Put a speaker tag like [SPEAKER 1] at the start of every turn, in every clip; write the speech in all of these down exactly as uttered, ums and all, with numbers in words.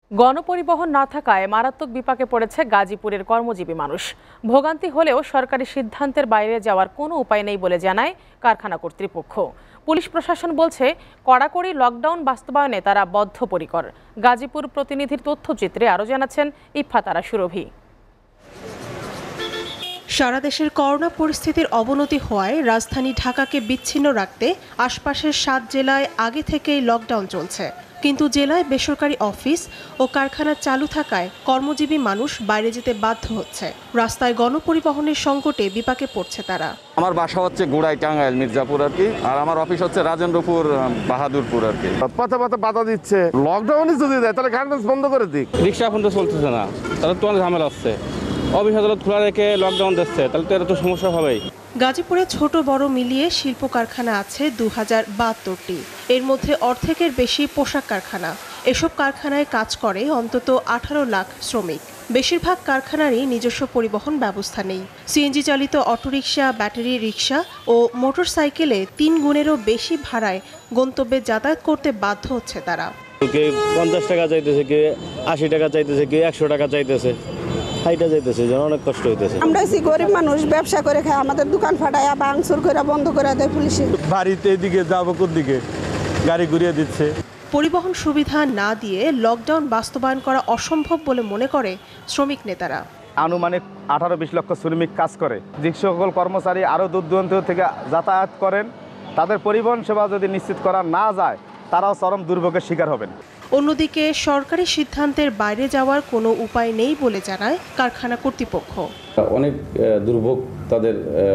[SPEAKER 1] গণপরিবহন না থাকায় মারাত্মক বিপাকে পড়েছে গাজীপুরের কর্মজীবী মানুষ। ভোগান্তি হলেও সরকারি সিদ্ধান্তের বাইরে যাওয়ার কোনো উপায় নেই বলে জানায় কারখানা কর্তৃপক্ষ। পুলিশ প্রশাসন বলছে কড়াকড়ি লকডাউন বাস্তবায়নে তারা বদ্ধপরিকর। গাজীপুর প্রতিনিধির তথ্যচিত্রে আরও জানাচ্ছেন ইফফাতারা সুরভি।
[SPEAKER 2] সারা দেশের করোনা পরিস্থিতির অবনতি হওয়ায় রাজধানী ঢাকাকে বিচ্ছিন্ন রাখতে আশপাশের সাত জেলায় আগে থেকেই লকডাউন চলছে। কিন্তু জেলায় বেসরকারি অফিস ও কারখানা চালু থাকায় কর্মজীবী মানুষ বাইরে যেতে বাধ্য হচ্ছে। রাস্তায় গণপরিবহনের সংকটে বিপাকে পড়ছে তারা।
[SPEAKER 3] আমার বাসা হচ্ছে গোড়াই টাঙ্গাইল মির্জাপুর আর কি, আর আমার অফিস হচ্ছে রাজেন্দ্রপুর বাহাদুরপুর আর কি।
[SPEAKER 4] পথে পথে বাধা দিচ্ছে, লকডাউনই যদি দেয় তাহলে গার্মেন্টস বন্ধ করে দিক।
[SPEAKER 5] রিক্সা এখন তো চলতেছে না, তাহলে তো অনেক ঝামেলা হচ্ছে। অফিস আদালত খোলা রেখে লকডাউন দিচ্ছে, তাহলে তো এটা তো সমস্যা হবেই।
[SPEAKER 2] গাজীপুরে ছোট বড় মিলিয়ে শিল্প কারখানা আছে দু হাজার বাহাত্তরটি। এর মধ্যে অর্ধেকের বেশি পোশাক কারখানা। এসব কারখানায় কাজ করে অন্তত আঠারো লাখ শ্রমিক। বেশিরভাগ কারখানারই নিজস্ব পরিবহন ব্যবস্থা নেই। সিএনজি চালিত অটোরিকশা, ব্যাটারি রিকশা ও মোটরসাইকেলে তিন গুণেরও বেশি ভাড়ায় গন্তব্যে যাতায়াত করতে বাধ্য হচ্ছে তারা।
[SPEAKER 5] কেউ পঞ্চাশ টাকা চাইতেছে, কেউ আশি টাকা চাইতেছে, কেউ একশো টাকা চাইতেছে। হাইটা যাইতেছে, যেন অনেক কষ্ট হইতেছে।
[SPEAKER 6] আমরা এই গরিব মানুষ, ব্যবসা করে খাই, আমাদের দোকান ফাটায় ভাঙচুর করে বন্ধ করে দেয় পুলিশে।
[SPEAKER 4] বাড়িতে এদিকে যাবো কোন দিকে, গাড়ি ঘুরিয়ে দিচ্ছে।
[SPEAKER 2] পরিবহন সুবিধা না দিয়ে লকডাউন বাস্তবায়ন করা অসম্ভব বলে মনে করে শ্রমিক নেতারা।
[SPEAKER 7] আনুমানিক আঠারো বিশ লক্ষ শ্রমিক কাজ করে। যে সকল কর্মচারী আরও দূর দূরান্ত থেকে যাতায়াত করেন, তাদের পরিবহন সেবা যদি নিশ্চিত করা না যায়, তারাও চরম দুর্ভোগের শিকার হবেন।
[SPEAKER 2] অন্যদিকে সরকারি সিদ্ধান্তের বাইরে যাওয়ার কোনো উপায় নেই বলে জানায় কারখানা কর্তৃপক্ষ।
[SPEAKER 8] অনেক দুর্ভোগ তাদের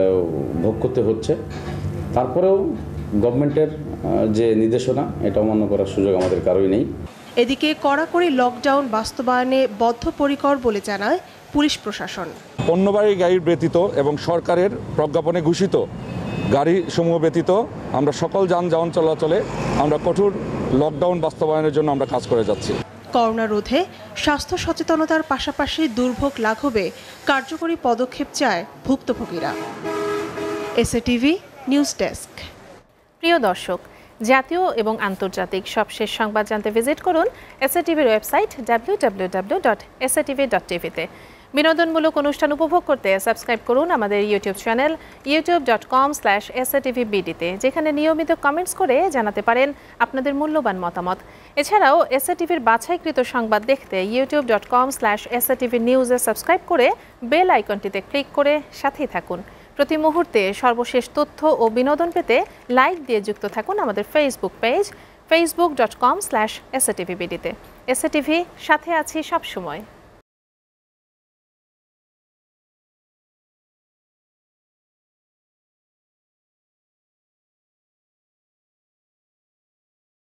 [SPEAKER 8] ভোগ করতে হচ্ছে, তারপরেও গভর্নমেন্টের যে নির্দেশনা এটা অমান্য করার সুযোগ আমাদের কারোই নেই।
[SPEAKER 2] এদিকে কড়াকড়ি লকডাউন বাস্তবায়নে বদ্ধপরিকর বলে জানায় পুলিশ প্রশাসন।
[SPEAKER 9] পণ্যবাহী গাড়ির ব্যতীত এবং সরকারের প্রজ্ঞাপনে ঘোষিত গাড়ি সমূহ ব্যতীত আমরা সকল যানবাহন চলাচলে আমরা কঠোর লকডাউন বাস্তবায়নের জন্য আমরা কাজ করে যাচ্ছি।
[SPEAKER 2] করোনা রোধে স্বাস্থ্য সচেতনতার পাশাপাশি দুর্ভোগ লাঘবে কার্যকরী পদক্ষেপ চায় ভুক্তভোগীরা। SATV news desk.
[SPEAKER 1] প্রিয় দর্শক, জাতীয় এবং আন্তর্জাতিক সবশেষ সংবাদ জানতে ভিজিট করুন এসএটিভির website W W W dot SATV dot টিভিতে। বিনোদনমূলক অনুষ্ঠান উপভোগ করতে সাবস্ক্রাইব করুন আমাদের YouTube channel YouTube dot com slash SATV বিডিতে, যেখানে নিয়মিত কমেন্টস করে জানাতে পারেন আপনাদের মূল্যবান মতামত। এছাড়াও এসএটিভির বাছাইকৃত সংবাদ দেখতে YouTube dot com slash SATV নিউজে সাবস্ক্রাইব করে বেল আইকনটিতে ক্লিক করে সাথেই থাকুন। প্রতি মুহূর্তে সর্বশেষ তথ্য ও বিনোদন পেতে লাইক দিয়ে যুক্ত থাকুন আমাদের Facebook page Facebook dot com slash SATV বিডিতে। এসএটিভি, সাথে আছি সবসময়।